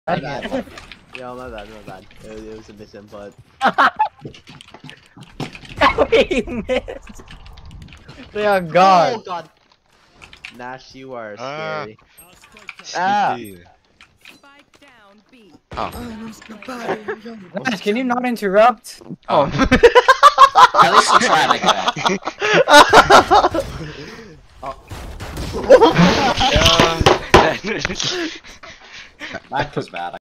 My bad. Yo, my bad. It was a misinput. He missed. Oh god. Oh god. Nash, you are scary. Ah. Oh. Nash, can you not interrupt? Oh. At least you try like that. Yeah. That was bad.